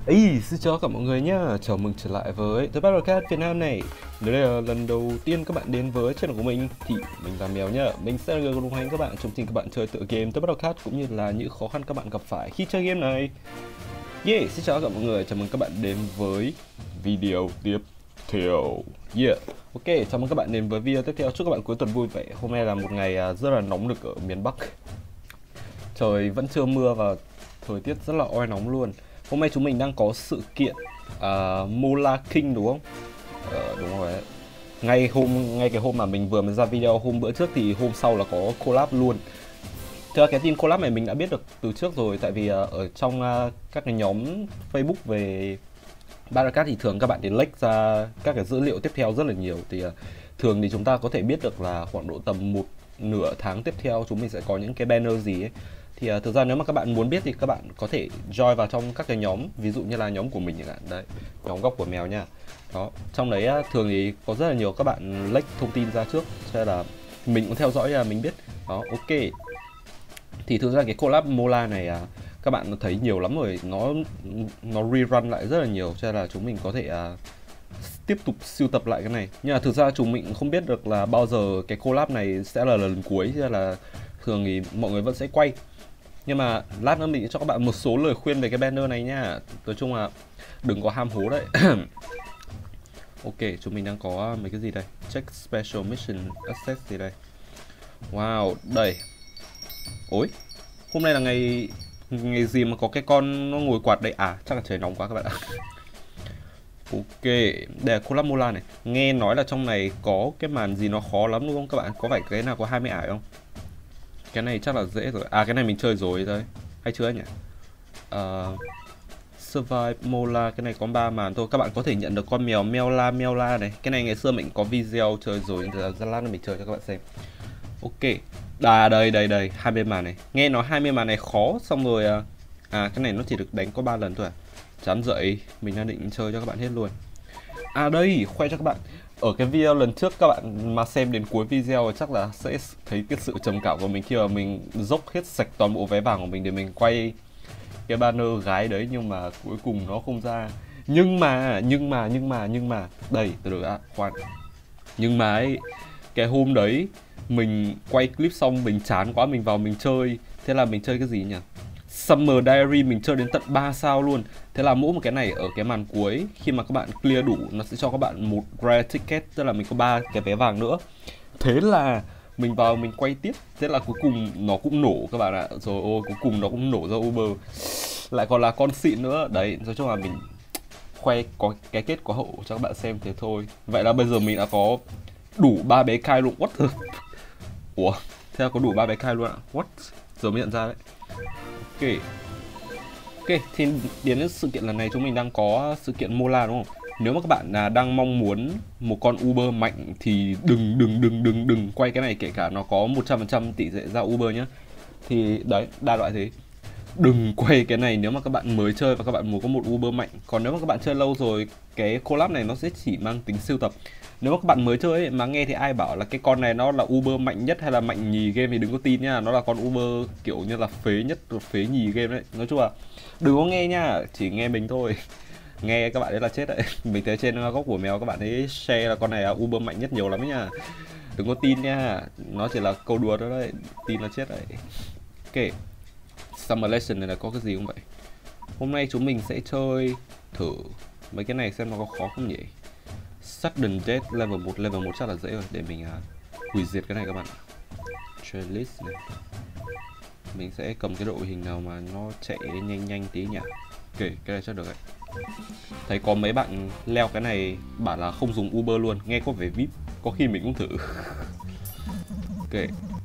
Xin chào cả mọi người nhá, chào mừng trở lại với The Battlecast Việt Nam này. Nếu đây là lần đầu tiên các bạn đến với channel của mình thì mình là Mèo nhá. Mình sẽ là người đồng hành các bạn trong trình các bạn chơi tựa game The Battlecast cũng như là những khó khăn các bạn gặp phải khi chơi game này. Xin chào cả mọi người, chào mừng các bạn đến với video tiếp theo. Ok, chào mừng các bạn đến với video tiếp theo. Chúc các bạn cuối tuần vui vẻ. Hôm nay là một ngày rất là nóng nực ở miền Bắc. Trời vẫn chưa mưa và thời tiết rất là oi nóng luôn. Hôm nay chúng mình đang có sự kiện Mola King đúng không? Đúng rồi đấy. Ngay cái hôm mà mình vừa mới ra video hôm bữa trước thì hôm sau là có collab luôn. Thực ra cái tin collab này mình đã biết được từ trước rồi, tại vì ở trong các cái nhóm Facebook về Battlecast thì thường các bạn để leak ra các cái dữ liệu tiếp theo rất là nhiều. Thì thường thì chúng ta có thể biết được là khoảng độ tầm một nửa tháng tiếp theo chúng mình sẽ có những cái banner gì ấy. Thì thực ra nếu mà các bạn muốn biết thì các bạn có thể join vào trong các cái nhóm, ví dụ như là nhóm của mình chẳng hạn, đấy, nhóm góc của mèo nha. Đó, trong đấy thường thì có rất là nhiều các bạn leak thông tin ra trước, cho nên là mình cũng theo dõi là mình biết. Đó, ok. Thì thực ra cái collab Mola này các bạn thấy nhiều lắm rồi, nó rerun lại rất là nhiều, cho nên là chúng mình có thể tiếp tục sưu tập lại cái này. Nhưng mà thực ra chúng mình không biết được là bao giờ cái collab này sẽ là lần cuối, cho nên là thường thì mọi người vẫn sẽ quay. Nhưng mà lát nữa mình sẽ cho các bạn một số lời khuyên về cái banner này nha. Nói chung là đừng có ham hố đấy. Ok, chúng mình đang có mấy cái gì đây? Check Special Mission Access gì đây? Wow, đây. Ôi, hôm nay là ngày gì mà có cái con nó ngồi quạt đây? À, chắc là trời nóng quá các bạn ạ. Ok, đây là collab Mola này. Nghe nói là trong này có cái màn gì nó khó lắm đúng không các bạn? Có phải cái nào có 20 ải không? Cái này chắc là dễ rồi. À, cái này mình chơi rồi thôi. Hay chưa nhỉ? Survive Mola, cái này có 3 màn thôi. Các bạn có thể nhận được con mèo Meola này. Cái này ngày xưa mình có video chơi rồi, nên ra lát nữa mình chơi cho các bạn xem. Ok. Đây 20 màn này. Nghe nói 20 màn này khó, xong rồi cái này nó chỉ được đánh có 3 lần thôi à. Chán dậy, mình đang định chơi cho các bạn hết luôn. À đây, khoe cho các bạn. Ở cái video lần trước các bạn mà xem đến cuối video chắc là sẽ thấy cái sự trầm cảm của mình khi mà mình dốc hết sạch toàn bộ vé vàng của mình để mình quay cái banner gái đấy, nhưng mà cuối cùng nó không ra. Nhưng mà đây, từ từ khoan. Nhưng mà ấy, cái hôm đấy mình quay clip xong mình chán quá, mình vào mình chơi. Thế là mình chơi cái gì nhỉ? Summer Diary, mình chơi đến tận 3 sao luôn. Thế là mỗi một cái này ở cái màn cuối, khi mà các bạn clear đủ, nó sẽ cho các bạn một rare ticket, tức là mình có 3 cái vé vàng nữa. Thế là mình vào mình quay tiếp, thế là cuối cùng nó cũng nổ các bạn ạ. Rồi ôi, cuối cùng nó cũng nổ ra Uber, lại còn là con xịn nữa. Đấy, nói chung là mình khoe có cái kết có hậu cho các bạn xem thế thôi. Vậy là bây giờ mình đã có đủ 3 bé Kai luôn. What the... Ủa, thế là có đủ 3 bé Kai luôn ạ? What? Giờ mới nhận ra đấy. Ok. Ok, thì đến sự kiện lần này chúng mình đang có sự kiện Mola đúng không? Nếu mà các bạn đang mong muốn một con Uber mạnh thì đừng quay cái này, kể cả nó có 100% tỷ lệ ra Uber nhá. Thì đấy, đa loại thế. Đừng quay cái này nếu mà các bạn mới chơi và các bạn muốn có một Uber mạnh. Còn nếu mà các bạn chơi lâu rồi, cái collab này nó sẽ chỉ mang tính sưu tập. Nếu mà các bạn mới chơi ấy, mà nghe thì ai bảo là cái con này nó là Uber mạnh nhất hay là mạnh nhì game thì đừng có tin nha. Nó là con Uber kiểu như là phế nhất, phế nhì game đấy. Nói chung là đừng có nghe nha, chỉ nghe mình thôi. Nghe các bạn ấy là chết đấy. Mình thấy trên góc của mèo các bạn ấy share là con này là Uber mạnh nhất nhiều lắm ấy nha. Đừng có tin nha, nó chỉ là câu đùa thôi đấy, tin là chết đấy. Ok, Summer Lesson này là có cái gì không vậy? Hôm nay chúng mình sẽ chơi thử mấy cái này xem nó có khó không nhỉ? Sudden Death level 1 chắc là dễ rồi, để mình hủy diệt cái này các bạn. Traitlist này. Mình sẽ cầm cái đội hình nào mà nó chạy nhanh tí nhỉ? Ok, cái này chắc được đấy. Thấy có mấy bạn leo cái này bảo là không dùng Uber luôn, nghe có vẻ VIP, có khi mình cũng thử. Ok.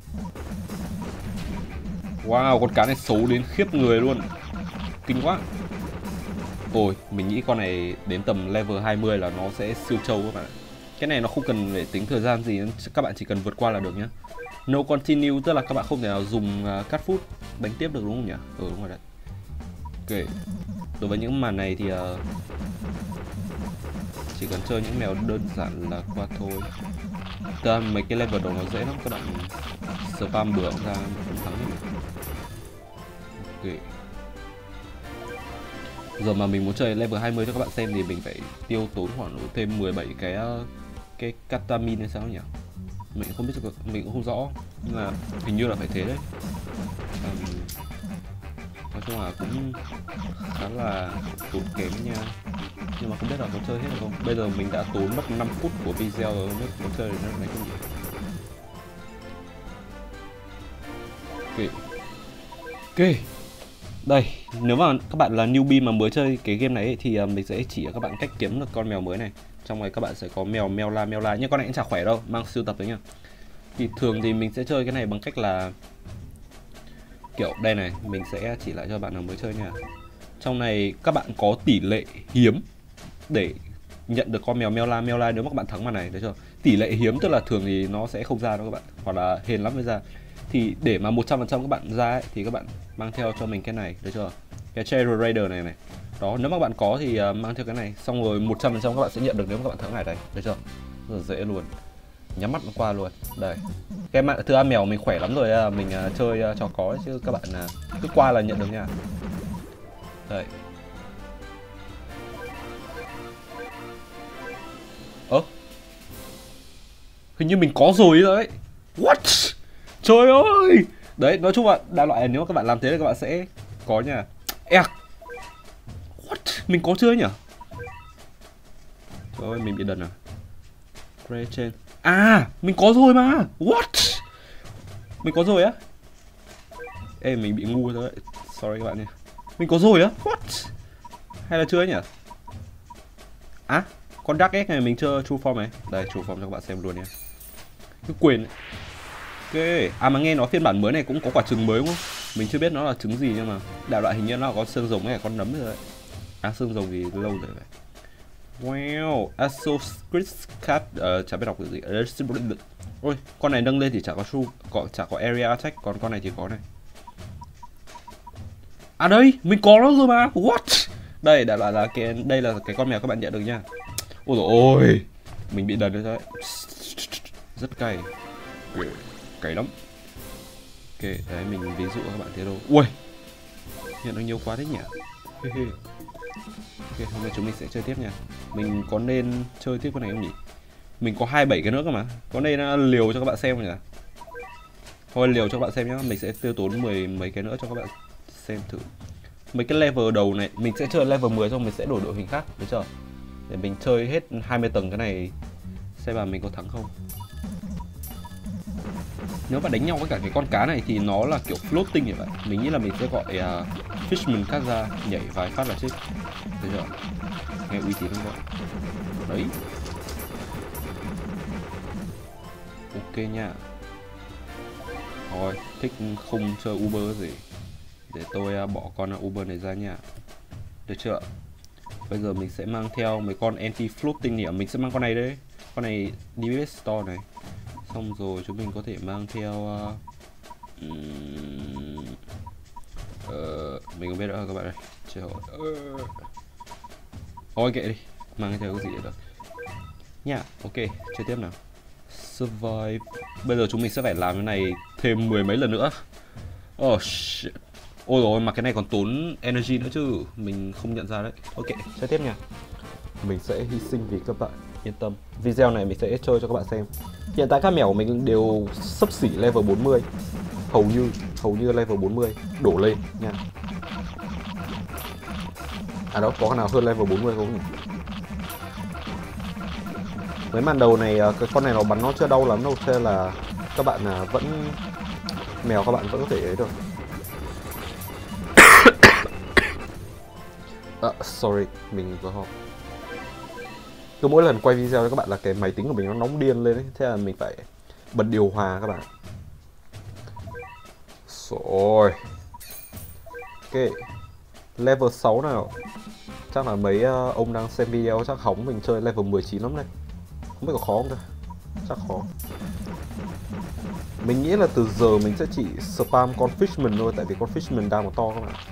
Wow, con cá này xấu đến khiếp người luôn. Kinh quá. Ôi, mình nghĩ con này đến tầm level 20 là nó sẽ siêu trâu các bạn. Cái này nó không cần phải tính thời gian gì, các bạn chỉ cần vượt qua là được nhá. No continue, tức là các bạn không thể nào dùng cut food đánh tiếp được đúng không nhỉ? Đúng rồi đấy. Ok. Đối với những màn này thì chỉ cần chơi những mèo đơn giản là qua thôi. Tức mấy cái level đầu nó dễ lắm, các bạn spam bừa ra cũng thắng được. Ok. Giờ mà mình muốn chơi level 20 cho các bạn xem thì mình phải tiêu tốn khoảng thêm 17 cái katamin hay sao nhỉ? Mình không biết, mình cũng không rõ, nhưng mà hình như là phải thế đấy. Nói chung là cũng khá là tốn kém nha, nhưng mà không biết là có chơi hết được không. Bây giờ mình đã tốn mất 5 phút của video rồi, không biết có chơi được nó đánh không nhỉ. Ok, đây, nếu mà các bạn là newbie mà mới chơi cái game này ấy, thì mình sẽ chỉ cho các bạn cách kiếm được con mèo mới này. Trong này các bạn sẽ có mèo Meowla, nhưng con này cũng chả khỏe đâu, mang sưu tập đấy nhá. Thì thường thì mình sẽ chơi cái này bằng cách là kiểu đây này, mình sẽ chỉ lại cho bạn nào mới chơi nha. Trong này các bạn có tỷ lệ hiếm để nhận được con mèo Meowla nếu mà các bạn thắng màn này, được chưa? Tỷ lệ hiếm tức là thường thì nó sẽ không ra đâu các bạn, hoặc là hên lắm mới ra. Thì để mà 100% các bạn ra ấy, thì các bạn mang theo cho mình cái này, được chưa? Cái Cherry Raider này này. Đó, nếu mà các bạn có thì mang theo cái này, xong rồi 100% các bạn sẽ nhận được nếu mà các bạn thắng này đây, được chưa? Rất là dễ luôn. Nhắm mắt nó qua luôn. Đây. Cái thứ hai mèo mình khỏe lắm rồi, mình chơi cho có chứ các bạn cứ qua là nhận được nha. Đây. Hình như mình có rồi đấy. What? Trời ơi. Đấy, nói chung là đại loại nếu mà các bạn làm thế thì các bạn sẽ có nha. What? Mình có chưa nhỉ? Trời ơi, mình bị đần à? Ray trên. À, mình có rồi mà. What? Mình có rồi á? Ê, mình bị ngu rồi đấy. Sorry các bạn nha. Mình có rồi á? What? Hay là chưa nhỉ? À, con Dark Egg này mình chưa true form này. Đây, true form cho các bạn xem luôn nha. Cứ quên. Ok. À mà nghe nói phiên bản mới này cũng có quả trứng mới đúng không? Mình chưa biết nó là trứng gì nhưng mà đại loại hình như nó có xương rồng hay là con nấm rồi đấy. À xương rồng thì lâu rồi vậy. Wow, Asoscris Cat, chả biết đọc cái gì. Ôi, con này nâng lên thì chả có area attack, còn con này thì có này. À đây, mình có nó rồi mà. What? Đây, đại loại là đây là cái con mèo các bạn nhận được nha. Ôi dồi ôi, mình bị đần rồi đấy. Rất cay. Cay lắm. Ok, đấy mình ví dụ các bạn thấy đâu. Ui, nhận được nhiều quá thế nhỉ. Ok, hôm nay chúng mình sẽ chơi tiếp nha. Mình có nên chơi tiếp con này không nhỉ? Mình có 27 cái nữa cơ mà. Có nên liều cho các bạn xem không nhỉ? Thôi liều cho các bạn xem nhá. Mình sẽ tiêu tốn mấy cái nữa cho các bạn xem thử. Mấy cái level đầu này mình sẽ chơi level 10 xong mình sẽ đổi đội hình khác, được chưa? Để mình chơi hết 20 tầng cái này xem là mình có thắng không. Nếu mà đánh nhau với cả cái con cá này thì nó là kiểu floating như vậy. Mình nghĩ là mình sẽ gọi Fishman cắt ra nhảy vài phát là chết. Được chưa? Nghe uy tín không vậy? Đấy. Ok nha. Thôi, thích không chơi Uber gì. Để tôi bỏ con Uber này ra nha. Được chưa? Bây giờ mình sẽ mang theo mấy con anti-floating nhỉ. Mình sẽ mang con này đấy. Con này DBS Store này. Xong rồi chúng mình có thể mang theo mình không biết nữa các bạn ơi. Trời ơi. Thôi kệ đi. Mang theo cái gì được. Nha, ok, chơi tiếp nào. Survive. Bây giờ chúng mình sẽ phải làm cái này thêm 10 mấy lần nữa. Oh shit. Ôi rồi mà cái này còn tốn energy nữa chứ. Mình không nhận ra đấy. Ok, chơi tiếp nha. Mình sẽ hy sinh vì các bạn, yên tâm. Video này mình sẽ chơi cho các bạn xem. Hiện tại các mèo của mình đều xấp xỉ level 40. Hầu như level 40 đổ lên nha. À đó, có con nào hơn level 40 không nhỉ? Mấy màn đầu này cái con này nó bắn nó chưa đau lắm đâu, cho nên là các bạn vẫn mèo các bạn vẫn có thể ấy được. Sorry, mình có họp. Cứ mỗi lần quay video cho các bạn là cái máy tính của mình nó nóng điên lên ấy, thế là mình phải bật điều hòa các bạn. Rồi. Ok. Level 6 nào. Chắc là mấy ông đang xem video chắc hóng mình chơi level 19 lắm đây. Không biết có khó không ta? Chắc khó. Mình nghĩ là từ giờ mình sẽ chỉ spam con Fishman thôi, tại vì con Fishman đang to các bạn.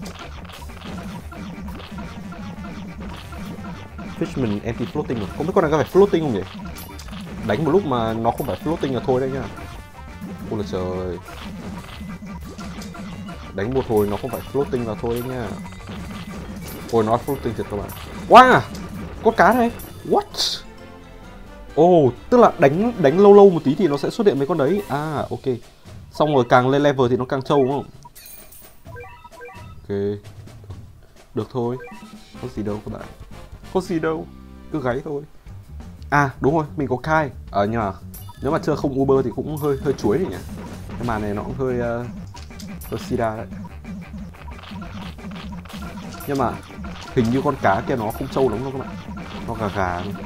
Fishman anti-floating rồi. Không biết con này có phải floating không nhỉ? Đánh một lúc mà nó không phải floating là thôi đấy nhá. Ôi là trời. Đánh một hồi nó không phải floating là thôi đấy nha. Ôi nó floating thiệt các bạn. Wow, có cá đây. What? Ồ, tức là đánh lâu lâu một tí thì nó sẽ xuất hiện mấy con đấy. À, ok. Xong rồi càng lên level thì nó càng trâu đúng không? Ok. Được thôi. Có gì đâu các bạn. Có gì đâu. Cứ gáy thôi. À, đúng rồi, mình có Kai. Nhưng mà nếu mà chơi không Uber thì cũng hơi chuối nhỉ. Cái màn này nó cũng hơi sida đấy. Nhưng mà hình như con cá kia nó không trâu lắm đâu các bạn. Nó gà gà thôi.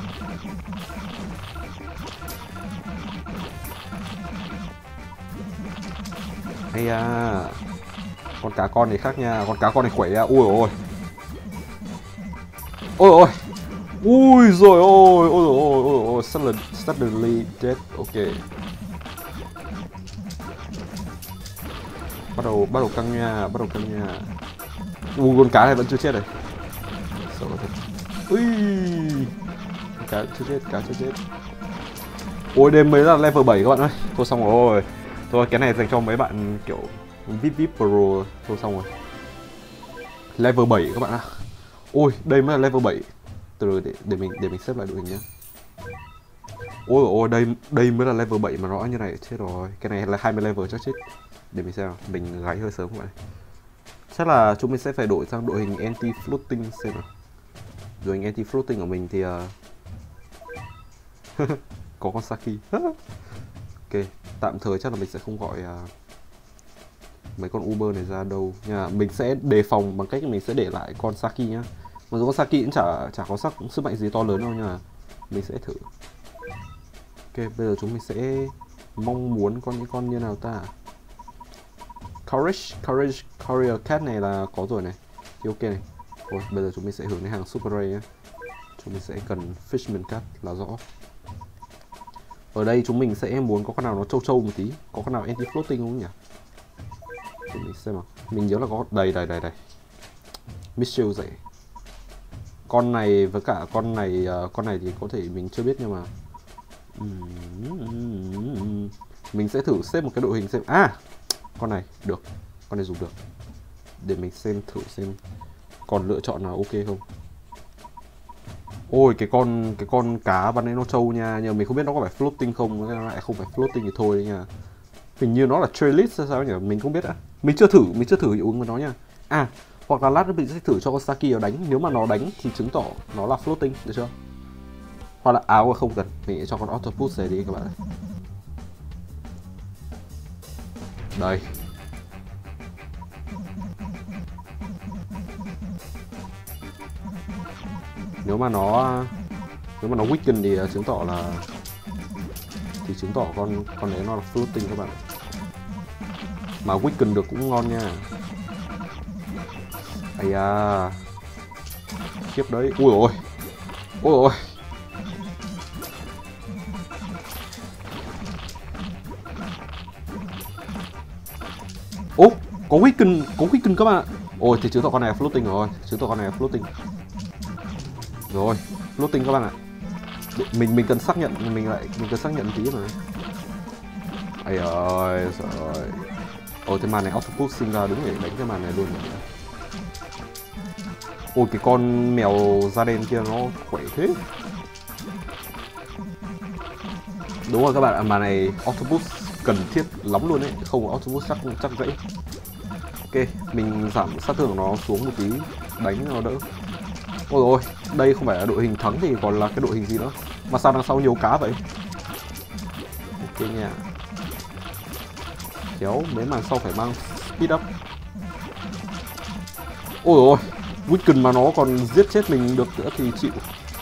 Hay à. Con cá con này khác nha. Con cá con này khỏe à. Ui ôi. Ôi ôi. Ui rồi ôi. Ôi ôi ôi ôi. Suddenly dead. Ok. Bắt đầu căng nha. Bắt đầu căng nha. Con cá này vẫn chưa chết rồi. Sợ thật. Ui. Cá chưa chết. Cá chưa chết. Ôi đêm mới là level 7 các bạn ơi. Thôi xong rồi. Thôi cái này dành cho mấy bạn kiểu VIP Pro. Thôi xong rồi. Level 7 các bạn ạ. Ôi đây mới là level 7. Từ để mình xếp lại đội hình nhé. Ôi ôi đây mới là level 7 mà rõ như này chết rồi. Cái này là 20 level chắc chết. Để mình xem nào. Mình gáy hơi sớm các bạn. Chắc là chúng mình sẽ phải đổi sang đội hình anti floating xem nào. Đội hình anti floating của mình thì có con Saki. Ok, tạm thời chắc là mình sẽ không gọi mấy con Uber này ra đâu nha. Mình sẽ đề phòng bằng cách mình sẽ để lại con Saki nhá. Mặc dù con Saki cũng chả có sức mạnh gì to lớn đâu nhưng mà mình sẽ thử. Ok, bây giờ chúng mình sẽ mong muốn những con như nào ta. Courage Courier Cat này là có rồi này. Thì ok này. Rồi, bây giờ chúng mình sẽ hướng đến hàng Super Ray nhé. Chúng mình sẽ cần Fishman Cat là rõ. Ở đây chúng mình sẽ muốn có con nào nó trâu một tí. Có con nào anti-floating không nhỉ? Để mình xem nào. Mình nhớ là có đây. Mitchell dậy. Con này với cả con này thì có thể mình chưa biết nhưng mà mình sẽ thử xếp một cái đội hình xem. À, con này được. Con này dùng được. Để mình thử xem còn lựa chọn nào ok không. Ôi cái con cá ban nãy nó trâu nha, nhưng mà mình không biết nó có phải floating không, nó lại không phải floating thì thôi đấy nha. Hình như nó là trailis hay sao nhỉ, mình không biết đã. Mình chưa thử hiệu ứng của nó nha. À, hoặc là lát nữa mình sẽ thử cho con Saki nó đánh, nếu mà nó đánh thì chứng tỏ nó là floating, được chưa? Hoặc là áo không cần, mình sẽ cho con octopus này đi các bạn. Đây. Nếu mà nó weaken thì chứng tỏ con đấy nó là floating các bạn. Mà weaken được cũng ngon nha. Ây da. Khiếp đấy. Ui ôi. Ôi ôi. Ố, có weaken các bạn ạ. Ôi thì chứng tỏ con này là floating rồi, Rồi, floating các bạn ạ. Mình cần xác nhận, mình cần xác nhận tí mà. Ây ơi, trời. Ôi cái màn này octopus sinh ra đúng để đánh cái màn này luôn rồi. Ôi cái con mèo da đen kia nó khỏe thế. Đúng rồi các bạn, màn này octopus cần thiết lắm luôn đấy, không có octopus chắc gãy. Ok, mình giảm sát thương của nó xuống một tí, đánh nó đỡ. Ôi ôi, đây không phải là đội hình thắng thì còn là cái đội hình gì nữa. Mà sao đằng sau nhiều cá vậy? Ok nha. Kéo mấy màn sau phải mang speed up. Ôi ôi, weaken mà nó còn giết chết mình được nữa thì chịu.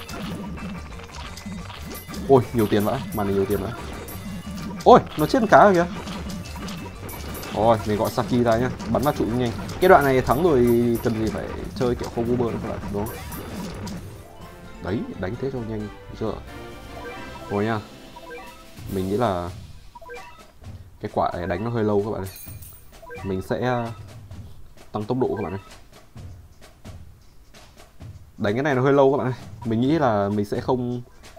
Ôi, nhiều tiền vãi, màn này nhiều tiền vãi. Ôi, nó chết con cá rồi kìa. Rồi, mình gọi Saki ra nhá, bắn vào trụ nhanh. Cái đoạn này thắng rồi cần gì phải chơi kiểu không Uber nữa các bạn, đúng không? Đấy, đánh thế cho nhanh, được chưa? Rồi nha. Mình nghĩ là cái quả này đánh nó hơi lâu các bạn ơi. Mình sẽ tăng tốc độ các bạn ơi. Đánh cái này nó hơi lâu các bạn ơi. Mình nghĩ là mình sẽ không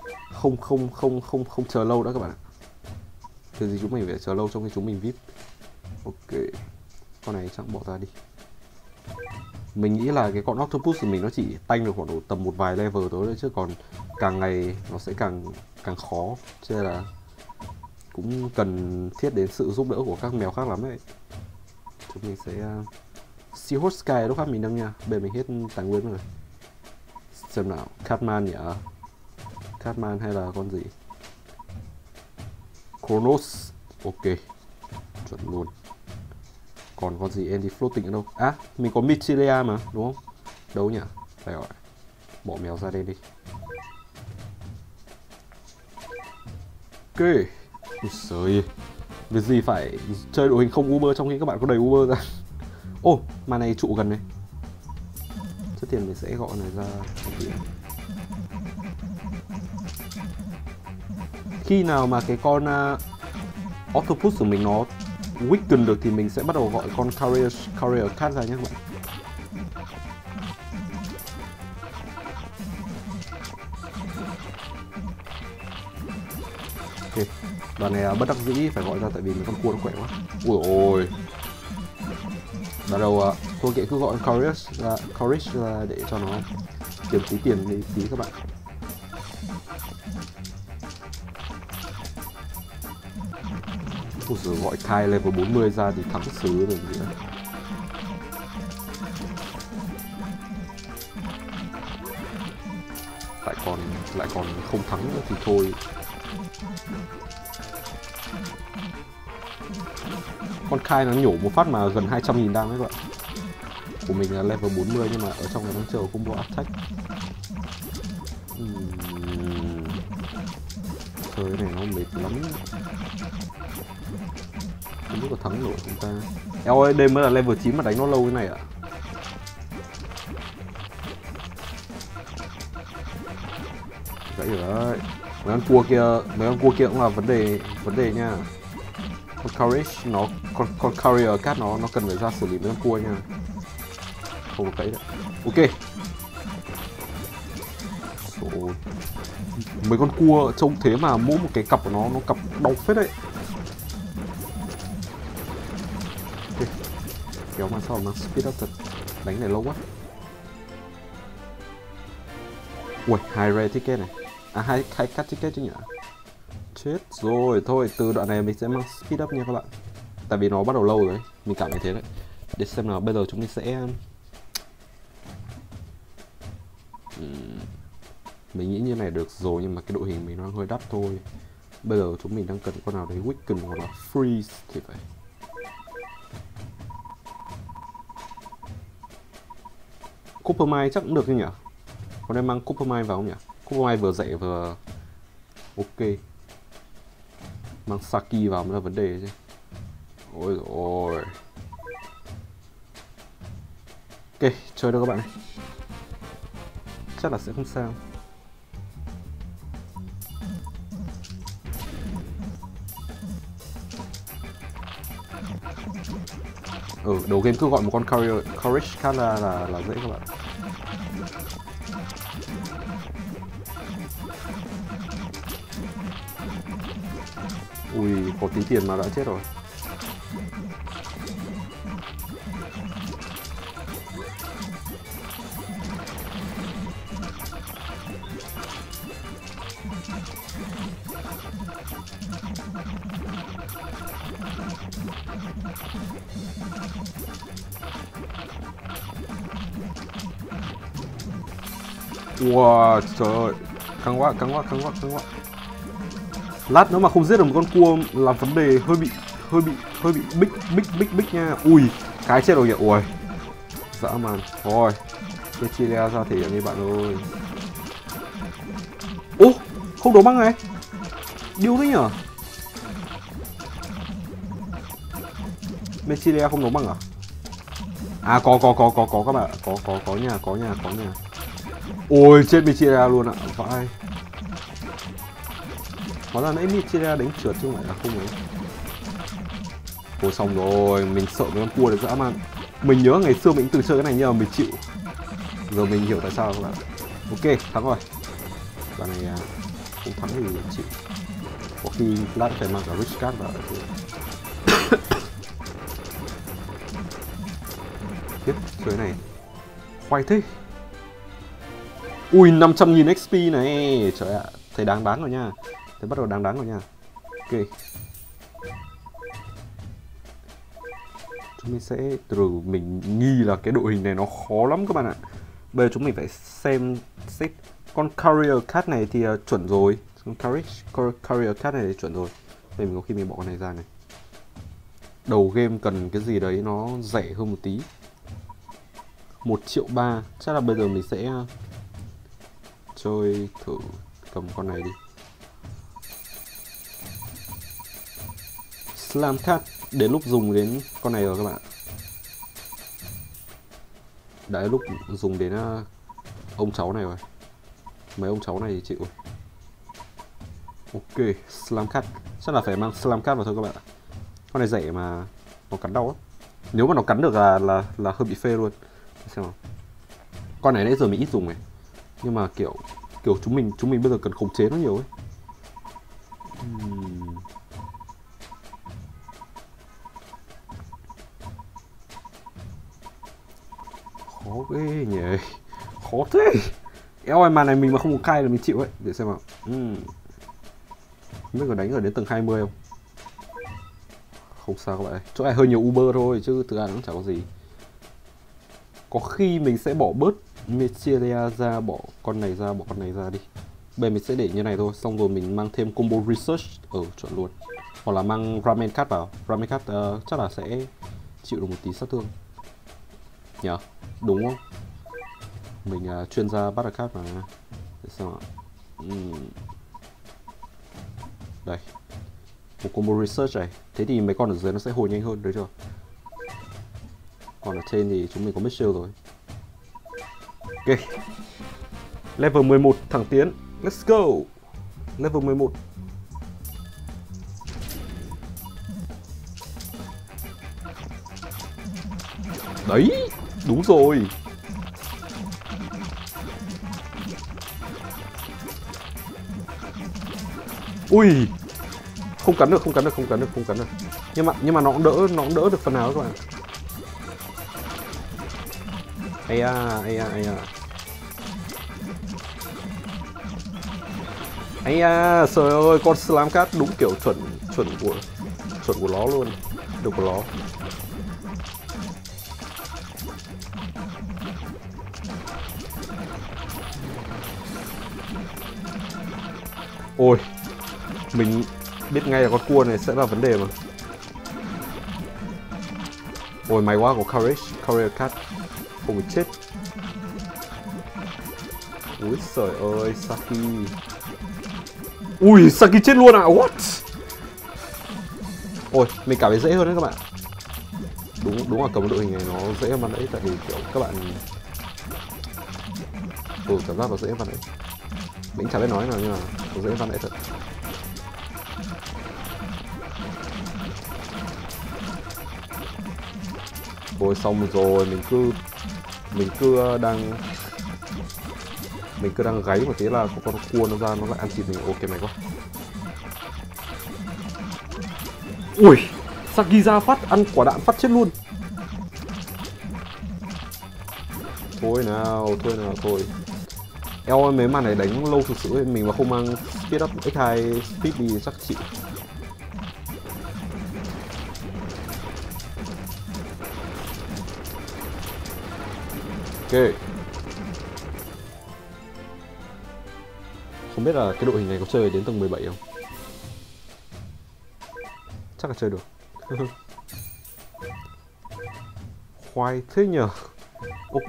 chờ lâu nữa các bạn ạ. Từ gì chúng mình phải chờ lâu trong khi chúng mình VIP. Ok. Con này chắc bỏ ra đi. Mình nghĩ là cái con Octopus của mình nó chỉ tanh được khoảng độ tầm một vài level tới thôi, chứ còn càng ngày nó sẽ càng khó, cho nên là cũng cần thiết đến sự giúp đỡ của các mèo khác lắm đấy. Chúng mình sẽ Seahorse Sky lúc khác mình nâng nha. Bây giờ mình hết tài nguyên rồi. Xem nào, Catman nhỉ? Catman hay là con gì? Chronos. Ok, chuẩn luôn. Còn con gì Andy Floating ở đâu? À, mình có Mycelia mà, đúng không? Đâu nhỉ? Đây rồi. Bỏ mèo ra đây đi. Ok. Ui giời, việc gì phải chơi đội hình không Uber trong khi các bạn có đầy Uber ra. Ô, mà này trụ gần này. Trước tiên mình sẽ gọi này ra. Khi nào mà cái con Octopus của mình nó weaken được thì mình sẽ bắt đầu gọi con Carrier Cat ra nhé các bạn. Ok, đoạn này bất đắc dĩ phải gọi ra tại vì mấy con cua nó khỏe quá. Ui ôi, bắt đầu thôi kệ, cứ gọi Courage ra để cho nó kiếm tí tiền đi tí các bạn. Ủa giờ gọi Kai level 40 ra thì thắng xứ rồi gì nữa. Lại còn không thắng nữa thì thôi. Con Kai nó nhổ một phát mà gần 200.000 đam đấy các bạn. Của mình là level 40 nhưng mà ở trong này đang chờ combo attack. Chơi cái này nó mệt lắm. Không biết có thắng nổi chúng ta. Eo ơi, đây mới là level 9 mà đánh nó lâu thế này ạ. Gãy rồi đấy. Mấy con cua kia cũng là vấn đề nha. Con Courage nó con Carrier Cat nó cần phải ra xử lý mấy con cua nha. Không có gãy đấy. Ok. Rồi. Mấy con cua trông thế mà mỗi một cái cặp của nó cặp đau phết đấy. Okay. Kéo mà sao mà speed up thật. Đánh này lâu quá. Ui, 2 rare ticket này. À, hai cut ticket chứ nhỉ? Chết rồi, thôi từ đoạn này mình sẽ mang speed up nha các bạn. Tại vì nó bắt đầu lâu rồi, mình cảm thấy thế đấy. Để xem nào, bây giờ chúng mình sẽ mình nghĩ như này được rồi, nhưng mà cái đội hình mình nó hơi đắt thôi. Bây giờ chúng mình đang cần con nào đấy weaken hoặc là freeze thì phải. Coppermine chắc cũng được chứ nhỉ? Con em mang Coppermine vào không nhỉ? Coppermine vừa dạy vừa ok. Mang Saki vào mới là vấn đề chứ. Ôi rồi. Ok, chơi đâu các bạn này. Chắc là sẽ không sao. Đầu game cứ gọi một con Courage Cat là dễ các bạn. Ui, có tí tiền mà đã chết rồi. Wow, trời ơi, căng quá. Lát nữa mà không giết được một con cua là vấn đề hơi bị big nha. Ui, cái chết rồi kìa. Ui, dã man. Thôi, cái chia ra thể hiện đi bạn ơi. Ô, không đấu băng này. Điêu thế nhở? Mechilia không đấu băng à? À có các bạn, có nha. Ôi chết Mechilia luôn ạ, vãi. Hóa ra nãy Mechilia đánh trượt chứ không phải là không ấy. Ôi xong rồi, mình sợ mấy con cua được dã man. Mình nhớ ngày xưa mình từng chơi cái này nhưng mà mình chịu. Giờ mình hiểu tại sao các bạn. Ok, thắng rồi. Bạn này không thắng thì mình chịu. Có khi lát phải mang cả Rich Card vào. Tiếp chơi này. Khoai thế. Ui 500.000 XP này. Trời ạ, thấy đáng rồi nha. Thấy bắt đầu đáng rồi nha. Ok. Chúng mình sẽ từ mình nghi là cái đội hình này nó khó lắm các bạn ạ. Bây giờ chúng mình phải xem xét con Carrier Cat này thì chuẩn rồi. Con Carrier Cat này thì chuẩn rồi. Bây giờ mình có khi mình bỏ con này ra này. Đầu game cần cái gì đấy nó rẻ hơn một tí. 1,3 triệu. Chắc là bây giờ mình sẽ chơi thử cầm con này đi. Slam Cat. Đến lúc dùng đến con này rồi các bạn. Đấy lúc dùng đến ông cháu này rồi. Mấy ông cháu này thì chịu. Ok, Slam Cat. Chắc là phải mang Slam Cat vào thôi các bạn ạ. Con này rẻ mà nó cắn đau á. Nếu mà nó cắn được là hơi bị phê luôn. Xem nào. Con này nãy giờ mình ít dùng này. Nhưng mà kiểu chúng mình bây giờ cần khống chế nó nhiều ấy. Khó ghê nhỉ. Khó thế. Eo ơi, màn này mình mà không có khai là mình chịu ấy. Để xem nào. Không biết có đánh ở đến tầng 20 không? Không sao các bạn ơi. Chỗ này hơi nhiều Uber thôi chứ thực ra cũng chẳng có gì. Có khi mình sẽ bỏ bớt Meteria ra, bỏ con này ra đi. Bây giờ mình sẽ để như này thôi. Xong rồi mình mang thêm combo research. Chuẩn luôn. Hoặc là mang Ramen Cat vào. Ramen Cat chắc là sẽ chịu được một tí sát thương nhờ, đúng không? Mình chuyên gia bắt được cat mà. Để sao ạ? Đây, một combo research này. Thế thì mấy con ở dưới nó sẽ hồi nhanh hơn, đấy chưa? Còn ở trên thì chúng mình có Mitchell rồi. Ok, level 11 thẳng tiến. Let's go. Level 11. Đấy, đúng rồi. Ui, không cắn được. Nhưng mà nó cũng đỡ được phần nào các bạn. Ây da. Ây da, trời ơi, con Slam Cat đúng kiểu chuẩn của nó luôn. Được của nó. Ôi, mình biết ngay là con cua này sẽ là vấn đề mà. Ôi may quá có Carrier Cat. Không bị chết. Úi trời ơi, Saki. Ui, Saki chết luôn à, what? Ôi, mình cảm thấy dễ hơn đấy các bạn. Đúng là cầm đội hình này nó dễ hơn ban nãy. Tại vì kiểu các bạn cảm giác nó dễ hơn ban nãy. Mình chẳng biết nói nào nhưng mà nó dễ hơn ban nãy thật. Ôi xong rồi, mình cứ đang gáy một tí là có con cua nó ra, nó lại ăn thịt mình. Ok mày quá. Ui, Saki ra phát ăn quả đạn phát chết luôn. Thôi nào. Eo ơi, mấy màn này đánh lâu thực sự ấy. Mình mà không mang speed up x2 speed đi chắc chịu. Ok. Không biết là cái đội hình này có chơi đến tầng 17 không? Chắc là chơi được. Khoai thế nhờ. Ok.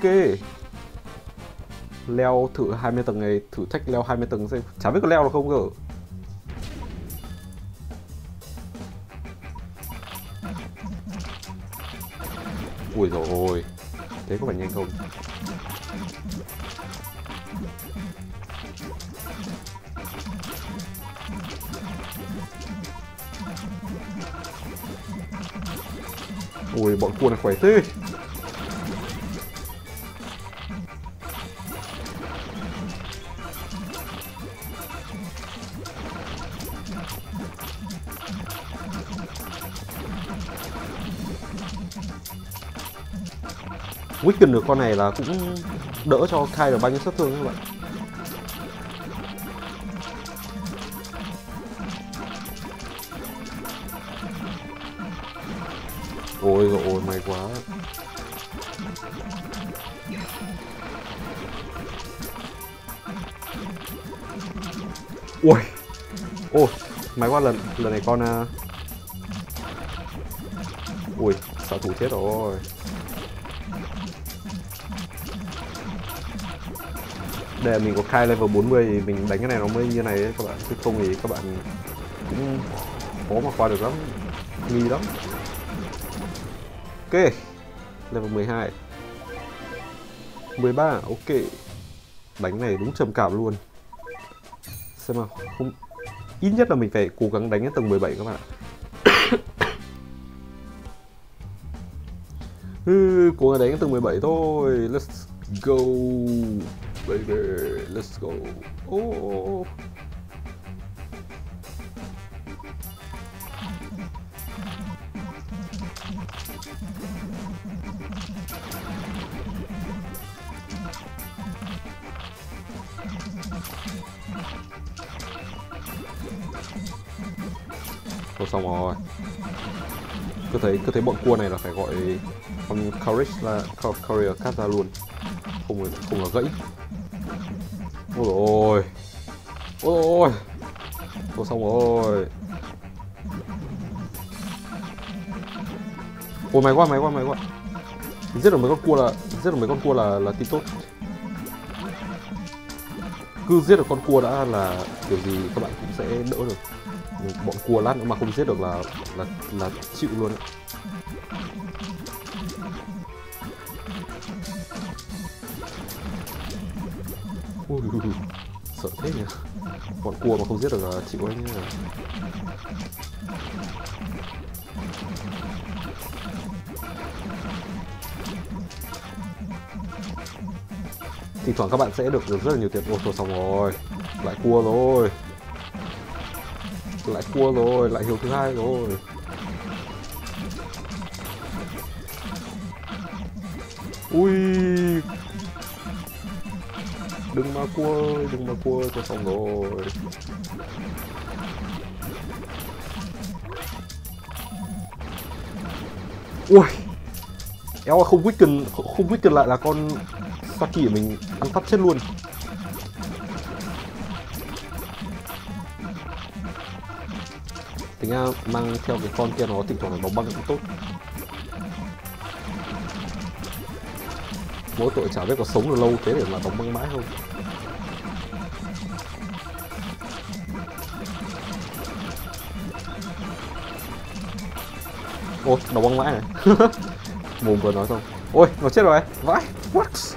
Leo thử 20 tầng này, thử thách leo 20 tầng xem. Chả biết có leo được không cơ. Ui dồi ôi. Thế có phải nhanh không? Ui, bọn cua này khỏe thế. Weaken được con này là cũng đỡ cho Kai được bao nhiêu sát thương các bạn. Ôi dồi ôi, may quá. Ui, ôi, may quá, lần này con ui, xạ thủ chết rồi. Đây là mình có Kai level 40 thì mình đánh cái này nó mới như này đấy các bạn. Chứ không thì các bạn cũng khó mà qua được lắm, nghi lắm. Ok, level 12 13, ok. Đánh này đúng trầm cảm luôn. Xem nào, không, ít nhất là mình phải cố gắng đánh đến tầng 17 các bạn ạ. Cố gắng đánh đến tầng 17 thôi. Let's go baby, let's go. Oh. Thôi xong rồi. Cứ thấy bọn cua này là phải gọi con Courage là Courier cắt ra luôn. Không là gãy. Ôi ôi. Ôi ôi. Thôi xong rồi. Ôi may quá. Giết được mấy con cua là tin tốt. Cứ giết được con cua đã là kiểu gì các bạn cũng sẽ đỡ được. Bọn cua lát nữa mà không giết được là chịu luôn ấy. Ui, sợ thế nhỉ. Bọn cua mà không giết được là chịu anh nhá. Thỉnh thoảng các bạn sẽ được rất là nhiều tiền. Ôi thôi xong rồi. Lại cua rồi. Lại hiếu thứ hai rồi. Ui. Đừng mà cua, tôi xong rồi. Ui. Éo không weaken lại là con Saki của mình ăn phát chết luôn. Tính ra mang theo cái con kia nó thỉnh thoảng nó băng cũng tốt. Mỗi tội chả biết có sống được lâu thế để mà đóng băng mãi không. Ôi, đóng băng mãi này. Mồm vừa nói xong. Ôi, nó chết rồi. Vãi. What?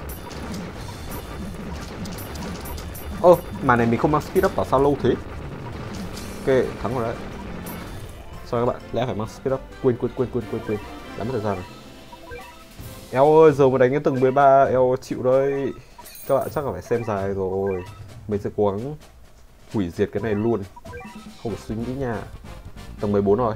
Ơ, mà này mình không mang speed up bảo sao lâu thế. Ok, thắng rồi đấy. Sao các bạn, lẽ phải mang speed up. Quên. Đã mất thời gian rồi. Eo ơi, giờ mà đánh cái tầng 13, eo chịu đây. Các bạn chắc là phải xem dài rồi. Mình sẽ cố gắng hủy diệt cái này luôn. Không phải suy nghĩ nha. Tầng 14 rồi.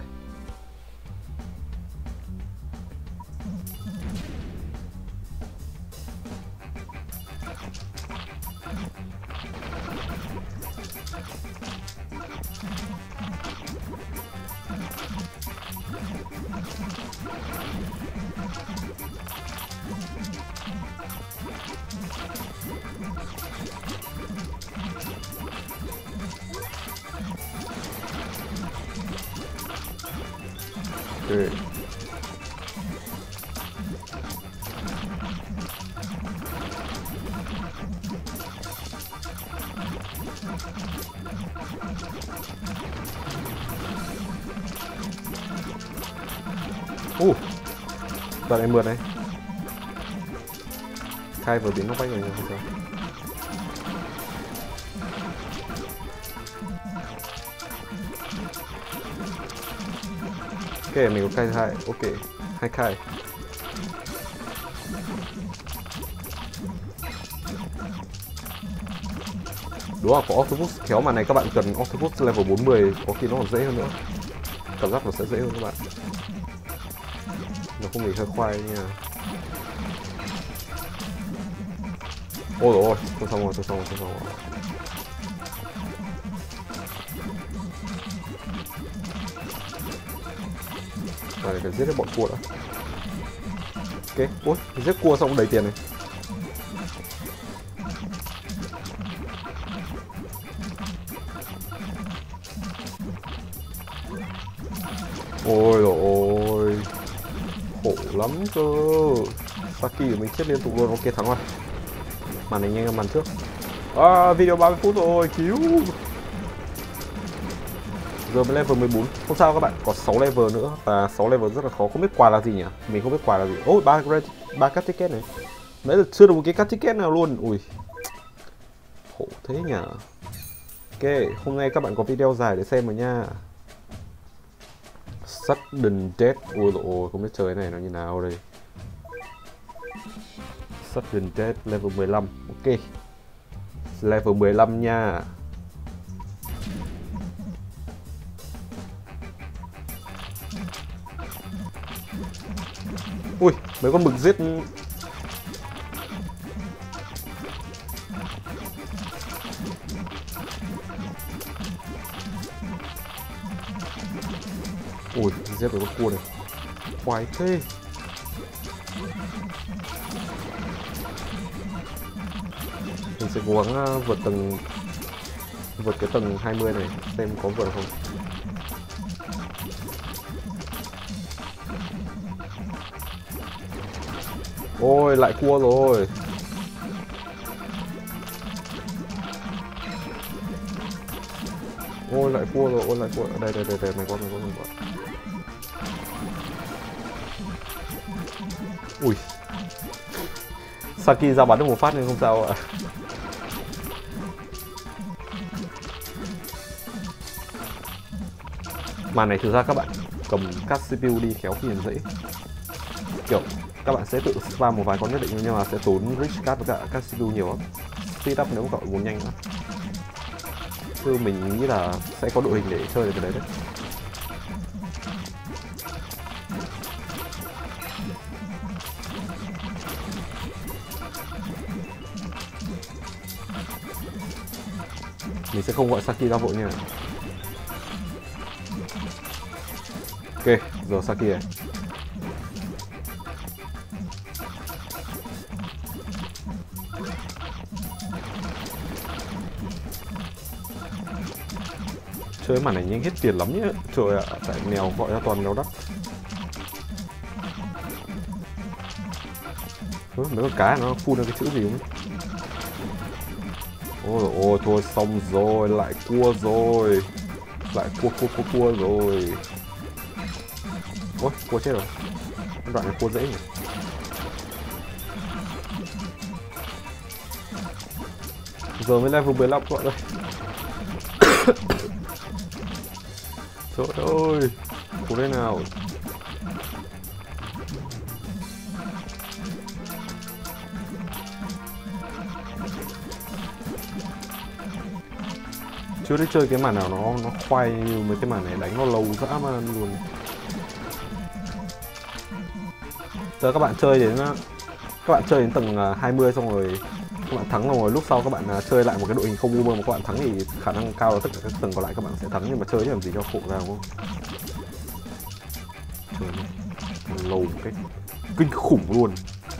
Okay. Đoạn em mượt này. Khai vừa biến nó bay rồi nhưng không sao. Ok, mình có khai 2, ok, 2 khai. Đúng là có Octopus khéo mà này các bạn cần Octopus level 40 có khi nó còn dễ hơn nữa. Cảm giác nó sẽ dễ hơn các bạn. Nó không bị hơi khoai nha. Ôi dồi ôi, tôi xong rồi, tôi xong rồi, tôi xong rồi. Này phải giết cái bọn cua đã. Ok, ôi, giết cua xong đầy tiền này. Ôi dồi ôi, khổ lắm cơ. Saki của mình chết liên tục luôn. Ok, thắng rồi. Màn này nhanh hơn màn trước. Video 30 phút rồi, cứu. Giờ mới level 14. Không sao các bạn, có 6 level nữa. Và 6 level rất là khó. Không biết quà là gì nhỉ? Mình không biết quà là gì. Ôi, 3 card ticket này. Đấy là chưa được một cái card ticket nào luôn. Ui, khổ thế nhỉ. Ok, hôm nay các bạn có video dài để xem rồi nha. Sudden Death. Ôi dồi ôi, không biết chơi cái này nó như nào đây. Sudden Death level 15. Ok, level 15 nha. Ui, mấy con mực giết. Ui, giết được con cua này. Khoái thế. Mình sẽ cố gắng vượt cái tầng 20 này, xem có vượt không. Ôi, lại cua rồi. Ôi, lại cua rồi, ôi lại cua. Đây, mày có. Ui, Saki ra bắn được một phát nên không sao ạ. Màn này thực ra các bạn cầm card CPU đi khéo khi dễ. Kiểu các bạn sẽ tự spam một vài con nhất định nhưng mà sẽ tốn rich card với cả card CPU nhiều lắm. Speed up nếu mà cậu muốn nhanh nữa. Chứ mình nghĩ là sẽ có đội hình để chơi được cái đấy đấy. Mình sẽ không gọi Saki ra vội nha. Ok, giờ Saki này. Chơi màn này nhanh hết tiền lắm nhá. Trời ạ, tại mèo gọi ra toàn mèo đắt. Mấy con cá nó phun ra cái chữ gì không? Ôi ôi, thôi xong rồi, lại cua rồi. Lại cua rồi. Ôi, cua chết rồi. Cái đoạn này cua dễ nhỉ. Giờ mới level 15 các bạn ơi. Trời ơi, cố lên nào. Chưa đi chơi cái màn nào nó khoai như mấy cái màn này, đánh nó lâu dã man luôn. Giờ các bạn chơi đến tầng 20 xong rồi các bạn thắng rồi, lúc sau các bạn chơi lại một cái đội hình không Uber mà các bạn thắng thì khả năng cao là tất cả các tầng còn lại các bạn sẽ thắng, nhưng mà chơi làm gì cho khổ ra đúng không? Chơi lâu một cách kinh khủng luôn.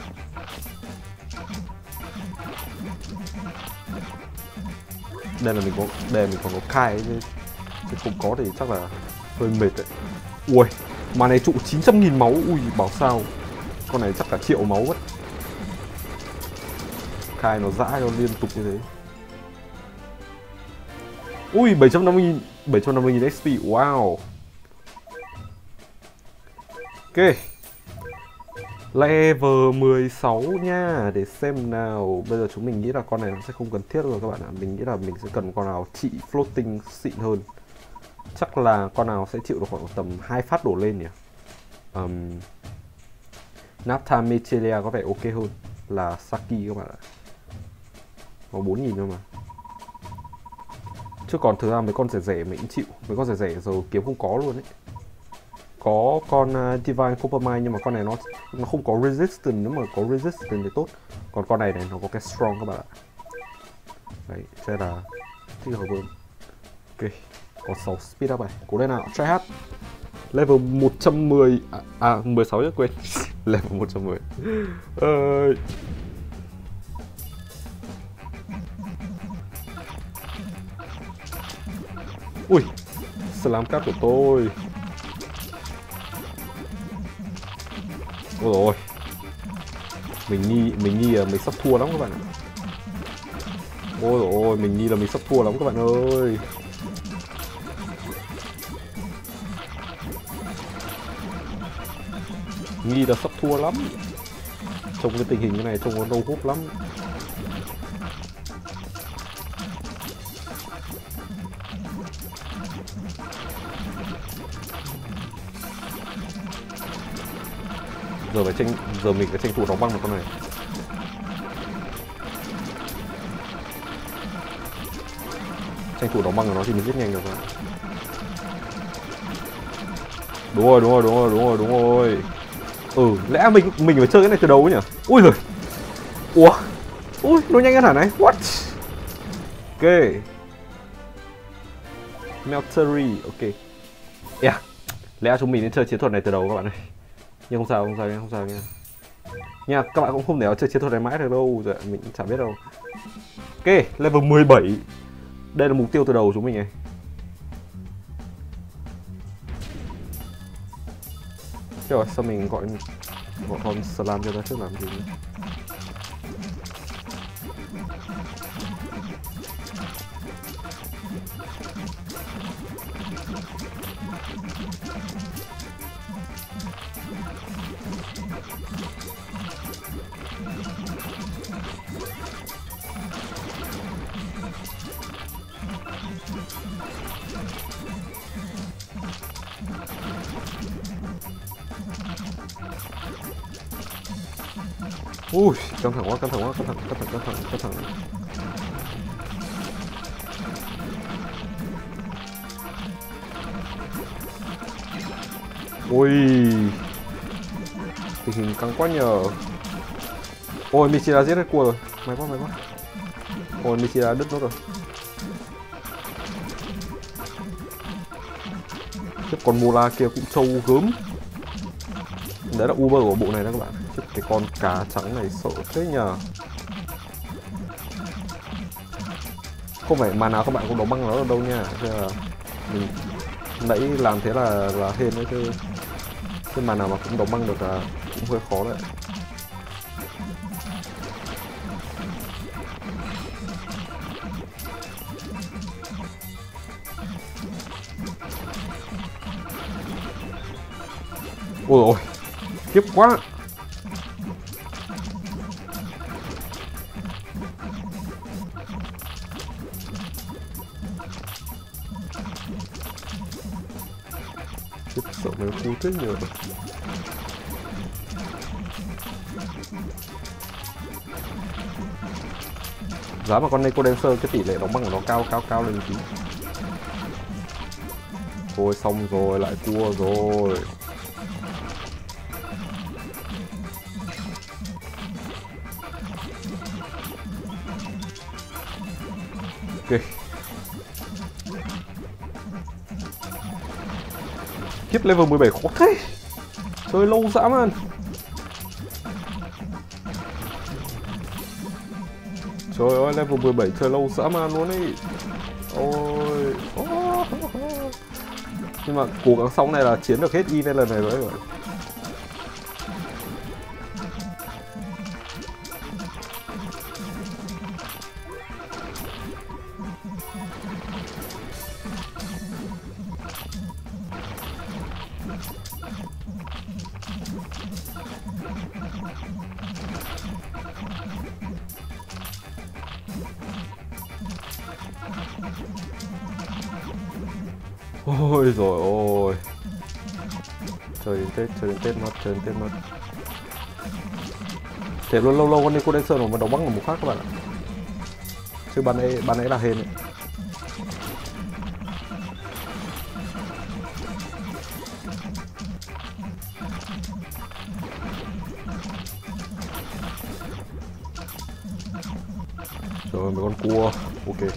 Đây là mình còn có khai chứ không có thì chắc là hơi mệt đấy. Ui, mà này trụ 900.000 máu, ui bảo sao. Con này chắc cả triệu máu mất. Khai nó dã cho liên tục như thế. Ui, 750.000 XP, wow. Ok, level 16 nha, để xem nào. Bây giờ chúng mình nghĩ là con này nó sẽ không cần thiết rồi các bạn ạ. Mình nghĩ là mình sẽ cần con nào trị floating xịn hơn. Chắc là con nào sẽ chịu được khoảng tầm 2 phát đổ lên nhỉ. Naphtha Mechelia có vẻ ok hơn là Saki các bạn ạ. Có 4.000 thôi mà. Chứ còn thực ra mấy con rẻ rẻ mình cũng chịu. Mấy con rẻ rẻ giờ kiếm không có luôn ấy. có con Divine Coppermine, nhưng mà con này nó không có resistance. Nếu mà có resistance thì tốt. Còn con này nó có cái strong các bạn ạ. Đấy, thế là thích hợp hơn. Ok, có 6 speed up này. Cố lên nào, try hard. Level 110 16 chứ quên. Level 110. Ui, slam card của tôi. Ôi rồi, mình nghi là mình sắp thua lắm các bạn ạ. Ôi dồi ôi, mình nghi là mình sắp thua lắm các bạn ơi. Nghi là sắp thua lắm. Trong cái tình hình như này trông nó no hope lắm. Giờ mình phải tranh thủ đóng băng một con này. Tranh thủ đóng băng của nó thì mình giết nhanh được rồi. Đúng rồi. Lẽ mình phải chơi cái này từ đầu ấy nhỉ? Ui giời. Ui, nó nhanh hơn hẳn này. What? Ok. Meltery, ok. Yeah. Lẽ chúng mình nên chơi chiến thuật này từ đầu các bạn ơi. Nhưng không sao nha. Nha, các bạn cũng không thể chơi chiến thuật này mãi được đâu, rồi mình cũng chẳng biết đâu. Ok, level 17. Đây là mục tiêu từ đầu chúng mình này. Rồi, sao mình gọi con slam cho ta trước làm gì nữa? Ui, căng thẳng quá. Ui, tình hình căng quá nhờ. Ôi, Michira giết hết cua rồi. May quá. Ôi, Michira đứt nốt rồi. Chứ con Mola kia cũng trâu gớm. Đấy là Uber của bộ này đó các bạn. Chứ cái con cá trắng này sợ thế nhờ. Không phải mà nào các bạn cũng đóng băng nó ở đâu nha. Thế là mình nãy làm thế là hên đấy chứ. Chứ mà nào mà cũng đóng băng được là cũng hơi khó đấy. Ôi ôi, khiếp quá. Khiếp sợ mấy khu thế nhờ. Giá mà con Necrodancer cái tỷ lệ đóng băng của nó cao lên một tí. Thôi xong rồi, lại cua rồi. Ok. Kiếp level 17 khó thế. Chơi lâu dã man. Trời ơi, level 17 chơi lâu dã man luôn ý. Ôi. Nhưng mà cố gắng xong này là chiến được hết lên lần này rồi đấy. Ôi rồi ôi. Chơi đến Tết mất. Thế luôn lâu con Necrodancer mà đóng băng là một khác các bạn ạ. Chứ ban ấy là hên ấy. Trời ơi, mấy con cua. Ok.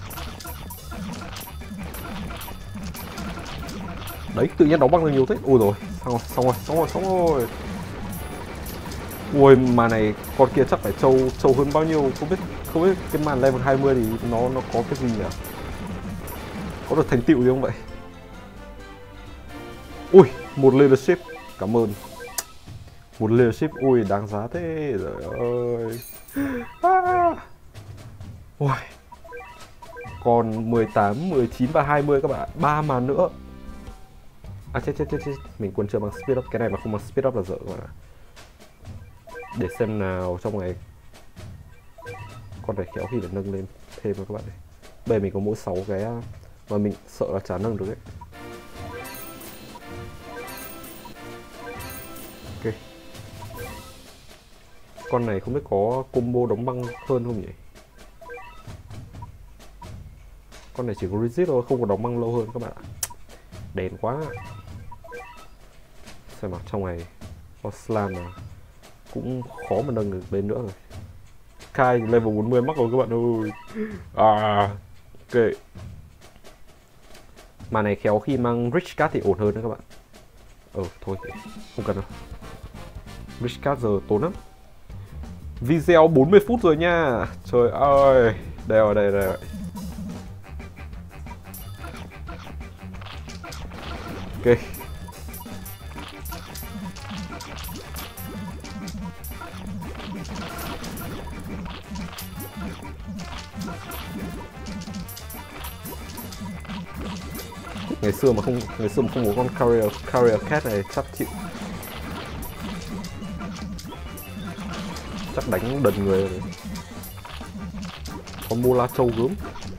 Đấy, tự nhiên đóng băng được nhiều thế. Ôi rồi, xong rồi. Ui, mà này con kia chắc phải trâu hơn bao nhiêu, không biết cái màn level 20 thì nó có cái gì nhỉ? Có được thành tựu gì không vậy? Ui, một leadership, cảm ơn. Một leadership, ui đáng giá thế, trời ơi. Ui. Còn 18, 19 và 20 các bạn, 3 màn nữa. À chết, mình quên chưa bằng speed up, cái này mà không bằng speed up là dở các bạn ạ. Để xem nào trong này. Con này khéo khi để nâng lên thêm rồi các bạn này. Bây giờ mình có mỗi 6 cái mà mình sợ là chả nâng được đấy. Ok. Con này không biết có combo đóng băng hơn không nhỉ? Con này chỉ có resist thôi, không có đóng băng lâu hơn các bạn ạ. Đèn quá. Xem nào, trong này có slam mà cũng khó mà nâng được lên nữa rồi. Kai level 40 mắc rồi các bạn ơi. Ok. Mà này khéo khi mang Rich Card thì ổn hơn đấy các bạn. Thôi không cần đâu. Rich Card giờ tốn lắm. Video 40 phút rồi nha. Trời ơi. Đây rồi. Ok. Ngày xưa mà không có con carrier cat này chắc chịu. Chắc đánh đần người rồi. Con Mola trâu gớm.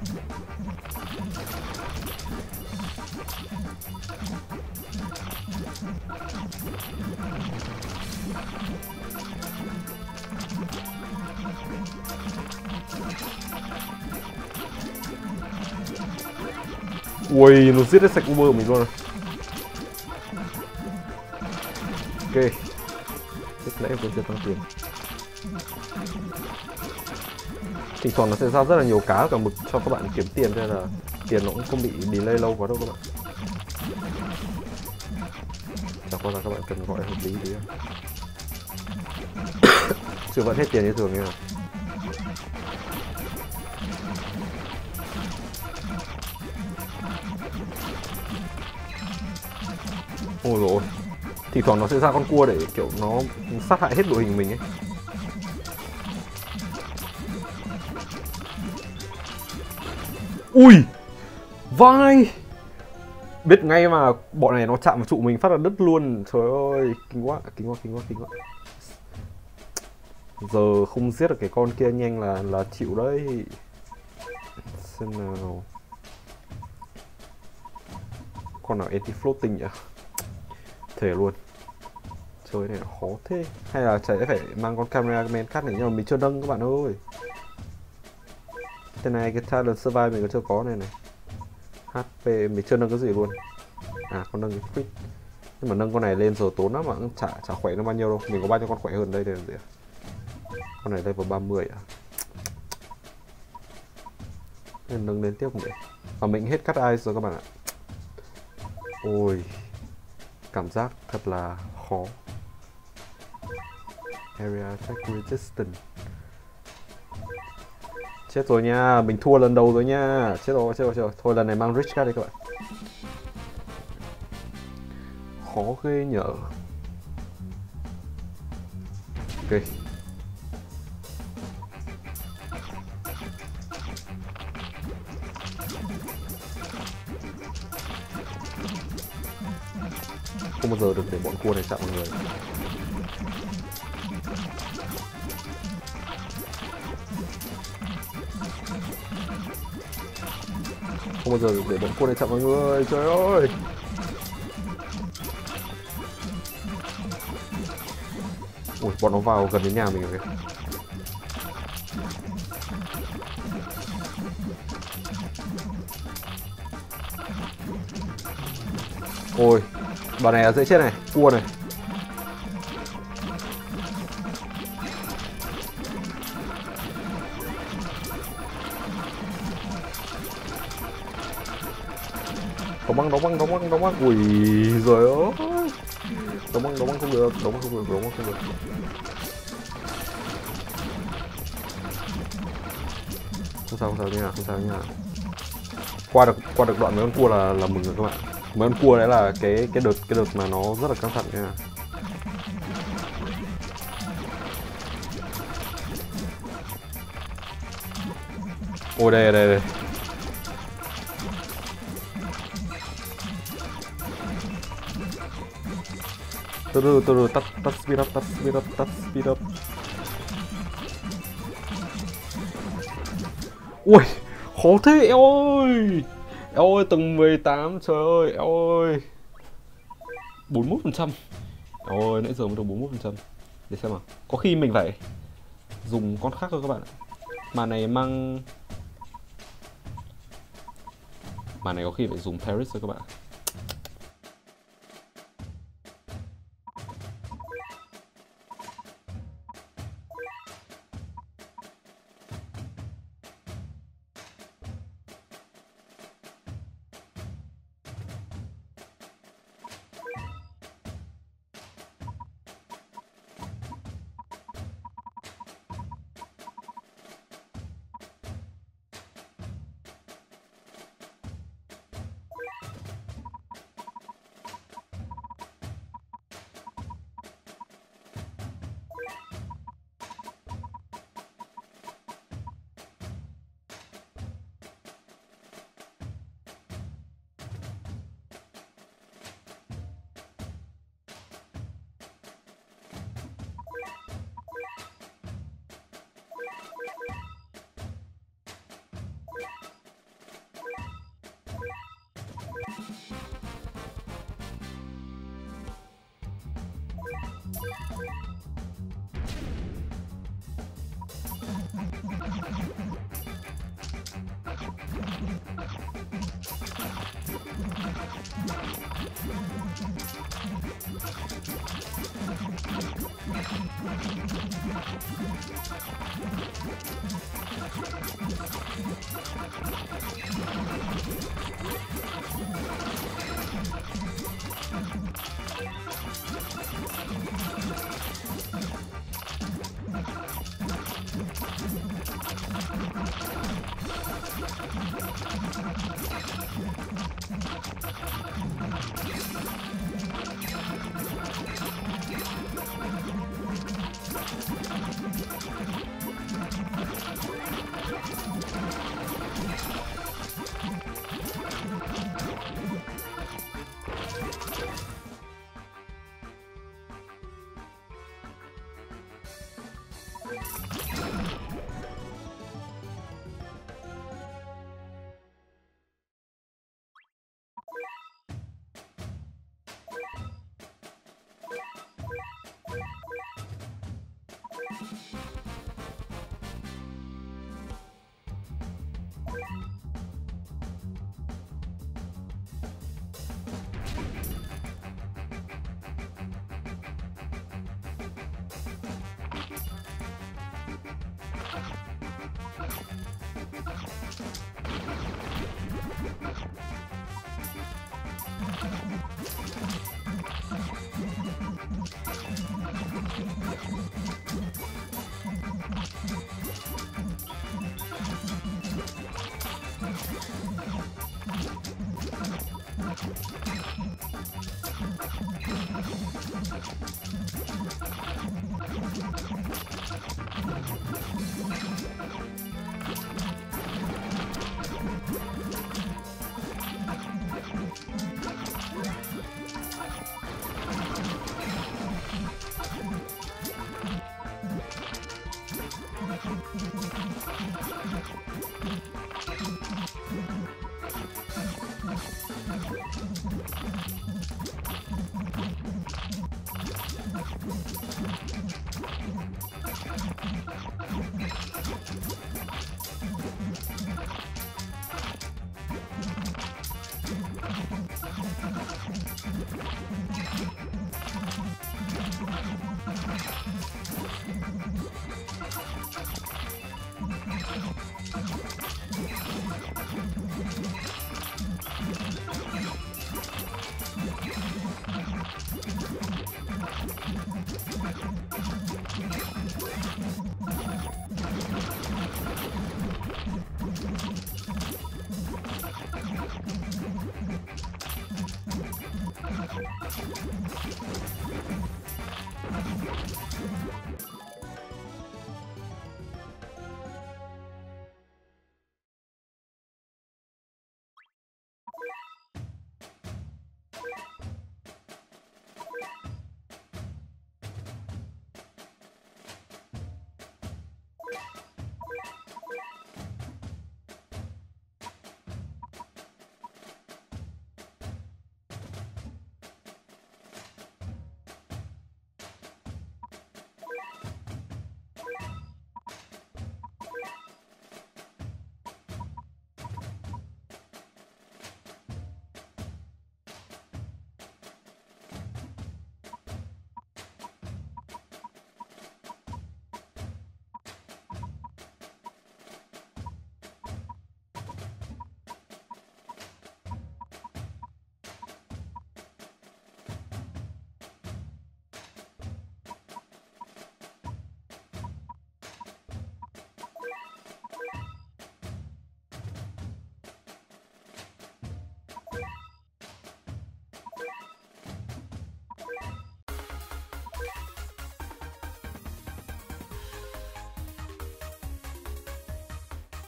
Ui, nó giết hết sạch Uber của mình luôn rồi. Ok. Lúc nãy em vẫn chưa tăng tiền. Thỉnh thoảng nó sẽ ra rất là nhiều cá cả mực cho các bạn kiếm tiền, cho nên là tiền nó cũng không bị delay lâu quá đâu các bạn. Chẳng qua là các bạn cần gọi hợp lý tí. Chứ vẫn hết tiền như thường nha. Ôi dồi ôi. Thỉnh thoảng nó sẽ ra con cua để kiểu nó sát hại hết đội hình mình ấy. Ui, vai. Biết ngay mà bọn này nó chạm vào trụ mình phát là đứt luôn. Trời ơi, kinh quá. Giờ không giết được cái con kia nhanh là chịu đấy. Xem nào. Con nào anti-floating nhỉ? Thể luôn. Chơi này khó thế. Hay là sẽ phải mang con cameraman cắt này, nhưng mà mình chưa nâng các bạn ơi. Thế này cái talent survive mình còn chưa có này. HP mình chưa nâng cái gì luôn. Con nâng cái quick. Nhưng mà nâng con này lên giờ tốn lắm mà cũng chả khỏe nó bao nhiêu đâu. Mình có bao nhiêu con khỏe hơn đây để làm gì à? Con này level 30 à? Nên nâng lên tiếp không để. Và mình hết cắt ice rồi các bạn ạ. Ôi, cảm giác thật là khó. Area attack resistance. Chết rồi nha, mình thua lần đầu rồi nha. Chết rồi. Thôi lần này mang Rich Card đi các bạn. Khó ghê nhở. Ok. Không bao giờ được để bọn cua này chạm vào người. Không bao giờ được để bọn cua này chạm vào người. Trời ơi. Ui, bọn nó vào gần đến nhà mình rồi kìa. Ôi, bà này là dễ chết này, cua này. Đóng băng. Ui giời ơi. Đóng băng không được. Không sao nha. Qua được đoạn mấy con cua là mừng rồi các bạn. Mấy con cua đấy là cái đợt mà nó rất là căng thẳng nha. Ôi đây. Từ từ tắt speed up. Ui, khó thế eo ơi. Eo ơi tầng 18 trời ơi, eo ơi. 41%. Eo ơi nãy giờ mới được 41%. Để xem nào. Có khi mình phải dùng con khác thôi các bạn ạ. Màn này có khi phải dùng Paris thôi các bạn.